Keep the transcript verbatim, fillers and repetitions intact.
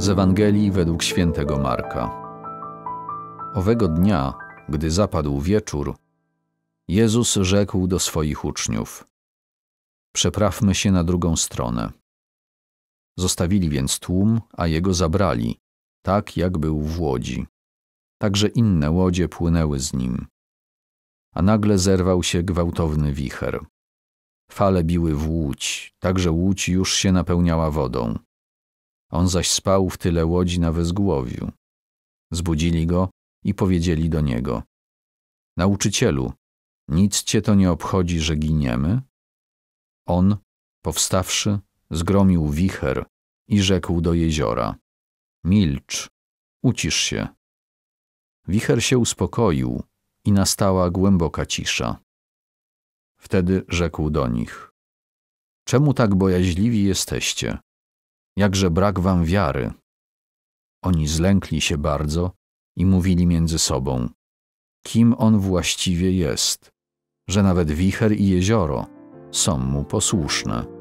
Z Ewangelii według świętego Marka. Owego dnia, gdy zapadł wieczór, Jezus rzekł do swoich uczniów: przeprawmy się na drugą stronę. Zostawili więc tłum, a Jego zabrali, tak jak był w łodzi. Także inne łodzie płynęły z Nim. A nagle zerwał się gwałtowny wicher. Fale biły w łódź, tak że łódź już się napełniała wodą. On zaś spał w tyle łodzi na wezgłowiu. Zbudzili go i powiedzieli do niego: Nauczycielu, nic cię to nie obchodzi, że giniemy? On, powstawszy, zgromił wicher i rzekł do jeziora: milcz, ucisz się. Wicher się uspokoił i nastała głęboka cisza. Wtedy rzekł do nich: czemu tak bojaźliwi jesteście? Jakże brak wam wiary? Oni zlękli się bardzo i mówili między sobą: kim on właściwie jest, że nawet wicher i jezioro są mu posłuszne.